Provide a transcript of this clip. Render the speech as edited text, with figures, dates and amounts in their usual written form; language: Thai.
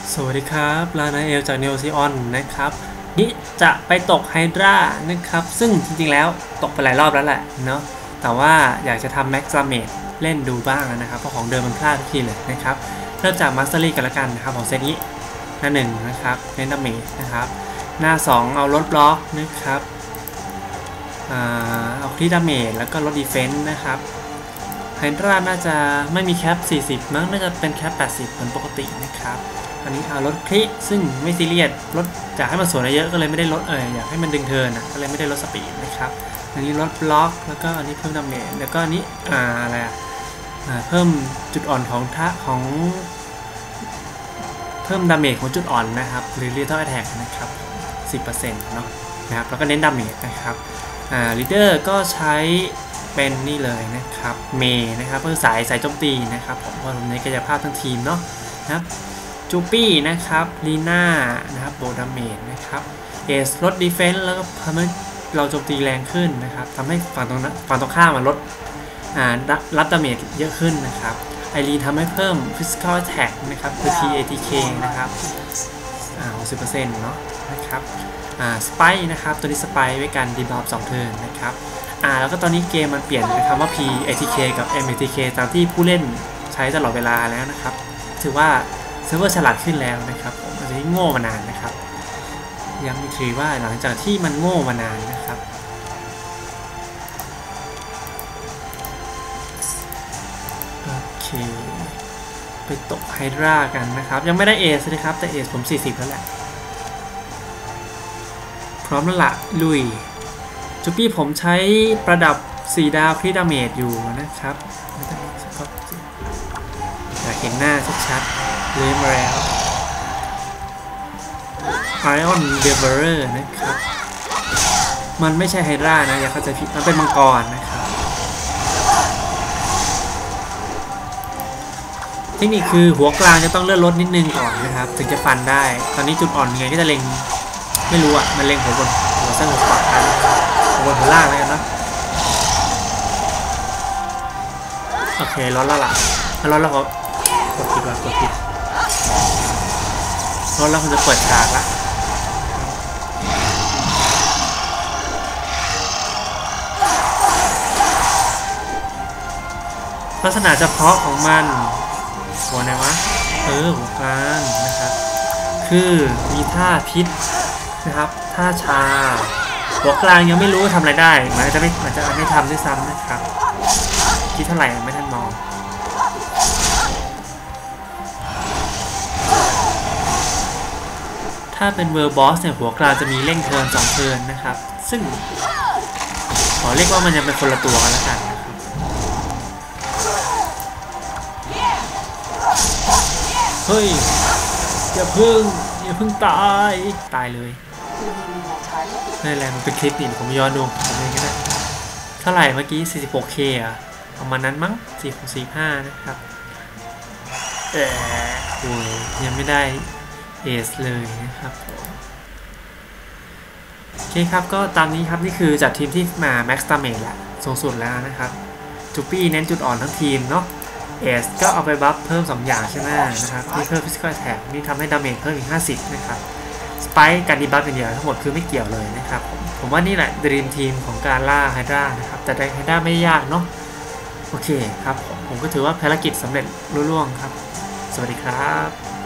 สวัสดีครับลานาเอลจากเนโอซิออนนะครับนี่จะไปตกไฮดรานะครับซึ่งจริงๆแล้วตกไปหลายรอบแล้วแหละเนาะแต่ว่าอยากจะทำแม็กซ์ดาเมจเล่นดูบ้างนะครับเพราะของเดิมมันพลาดทุกทีเลยนะครับเริ่มจากมาสเตอรี่กันละกันนะครับของเซตนี้หน้า1นะครับเล่นดาเมจนะครับหน้า2เอาลดบล็อกนะครับเอาคริดาเมจแล้วก็ลดดีเฟนส์นะครับไฮดราน่าจะไม่มีแคป40มั้งน่าจะเป็นแคป80เหมือนปกตินะครับอันนี้เอาลดคลิซึ่งไม่ซีเรียสลดจากให้มันสวนเยอะก็เลยไม่ได้ลดอยากให้มันดึงเทิร์นก็เลยไม่ได้ลดสปีดนะครับอันนี้ลดบล็อกแล้วก็อันนี้เพิ่มดาเมจแล้วก็อันนี้อะไรเพิ่มจุดอ่อนของเพิ่มดาเมจของจุดอ่อนนะครับหรือ Lethal Attack นะครับ 10% เนาะนะครับแล้วก็เน้นดาเมจนะครับลีดเดอร์ก็ใช้เป็นนี่เลยนะครับเมย์นะครับเพื่อสายโจมตีนะครับผมเพราะผมในกายภาพทั้งทีมเนาะนะครับจูปี้นะครับลีน่านะครับโบดาเมจนะครับเอสลดดีเฟนส์แล้วก็ทำให้เราโจมตีแรงขึ้นนะครับทำให้ฝั่งตรงข้ามลดรับดาเมจเยอะขึ้นนะครับไอรีทำให้เพิ่ม Physical Attack นะครับคือ TATK นะครับ60% เนาะนะครับสไปนะครับตัวนี้สไปไว้กันดีบัฟ2 เทิร์นนะครับแล้วก็ตอนนี้เกมมันเปลี่ยนเป็นคำว่า PATK กับ MATK ตามที่ผู้เล่นใช้ตลอดเวลาแล้วนะครับถือว่าเซิร์ฟเวอร์ฉลาดขึ้นแล้วนะครับผมอาจจะโง่มานานนะครับยังมีทีว่าหลังจากที่มันโง่มานานนะครับโอเคไปตกไฮดรากันนะครับยังไม่ได้เอสเลยครับแต่เอสผม40แล้วแหละพร้อมแล้วล่ะลุยจูปี้ผมใช้ประดับ4 ดาวคริดาเมจอยู่นะครับอยากเห็นหน้าชัดๆเลยมาแล้ว Iron Devourer นะครับมันไม่ใช่ไฮดรานะอย่าเข้าใจผิดมันเป็นมังกรนะครับเทคนิคคือหัวกลางจะต้องเลื่อนลดนิดนึงก่อนนะครับถึงจะฟันได้ตอนนี้จุดอ่อนยังไงก็จะเล็งไม่รู้มันเล็งหัวบนหัวซ้ายหัวขวากันหัวบนหัวล่างแล้วกันเนาะโอเคร้อนแล้วล่ะร้อนแล้วเขากดผิดว่ะกดผิดร้อนแล้วคุณจะเปิดฉากละลักษณะเฉพาะของมันหัวไหนวะหัวกลางนะครับคือมีท่าพิษนะครับท่าชาหัวกลางยังไม่รู้ทำอะไรได้มันจะไม่ทำด้วยซ้ำนะครับคิดเท่าไหร่ไม่ทันมองถ้าเป็นเวอร์บอสเนี่ยหัวกลางจะมีเร่งเทิร์น2 เทิร์นนะครับซึ่งขอเรียกว่ามันยังเป็นคนละตัวกันแล้วกันนะครับเฮ้ยอย่าเพิ่งตายเลยนี่แหละมันเป็นคลิปนี่ผมย้อนดูผมเองก็ได้เท่าไหร่เมื่อกี้ 46K ประมาณนั้นมั้ง4645นะครับโอ้ยยังไม่ได้เอสเลยนะครับโอเคครับก็ตามนี้ครับนี่คือจัดทีมที่มาแม็กซ์ดาเมจละสูงสุดแล้วนะครับจูปี้เน้นจุดอ่อนทั้งทีมเนาะเอสก็เอาไปบัฟเพิ่ม2 อย่างใช่ไหมนะครับที่เพิ่ม Physical Attack นี่ทำให้ดาเมจเพิ่มอีก50นะครับสไปค์การดีบัฟอย่างเดียวทั้งหมดคือไม่เกี่ยวเลยนะครับผมว่านี่แหละดรีมทีมของการล่าไฮดรานะครับแต่ไฮดราไม่ยากเนาะโอเคครับผมก็ถือว่าภารกิจสำเร็จรุ่ร่วงครับสวัสดีครับ